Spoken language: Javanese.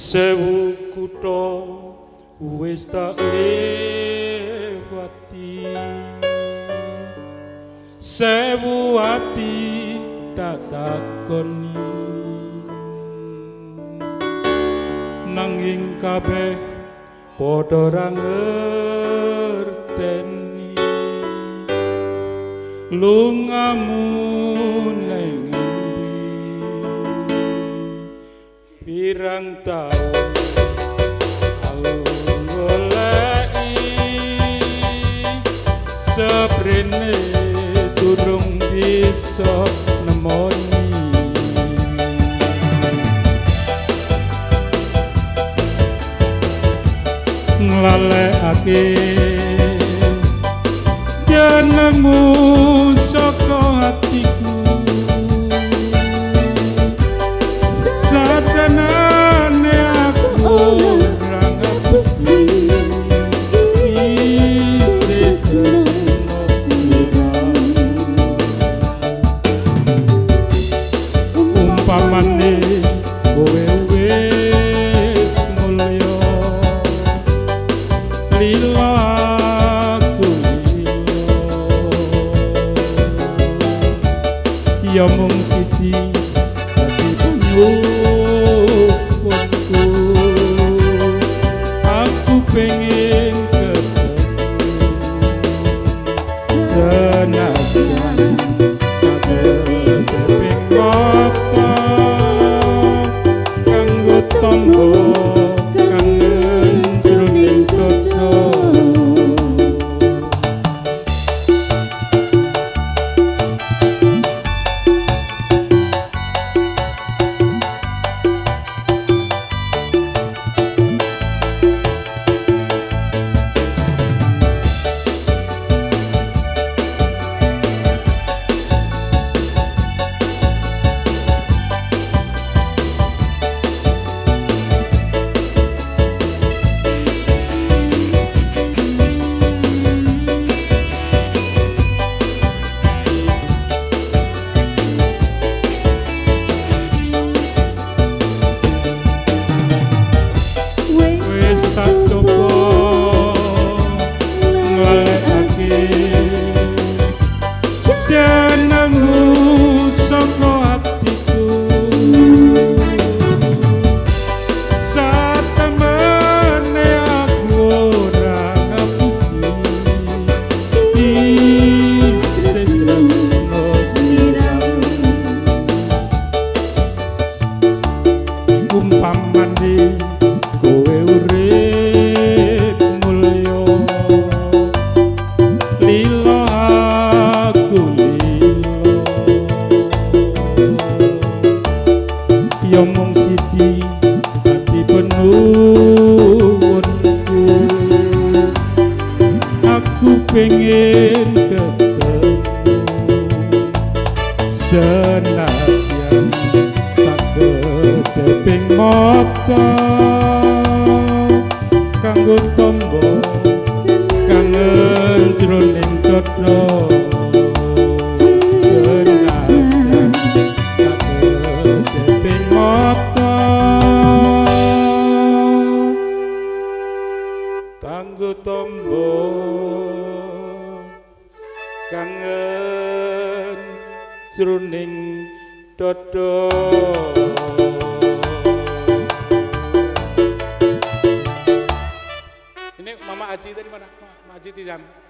sewu kutha wis tak lewati sewu ati tak takoni nanging kabeh padha ra ngerteni lungamu ning endi pirang taun aku goleki seprene durung bisa nemoni nglalekake jenengmu saka hatiku satenane aku ora ngabesi umpamane kowe wis mulya lila aku ya mung siji dadi penyuwunku aku pengen ketemu senajan sakeping mata kanggo tombo kangen jroning dodo umpamane kowe urip mulya lila aku lila ya mung siji ati penuwunku aku pengen ketemu senajan sakeping mata kanggo tombo kangen jroning dodo senajan sakeping mata kanggo tombo kangen jroning dodo. Ini Mama Aji tadi mana? Mama Aji Tizam.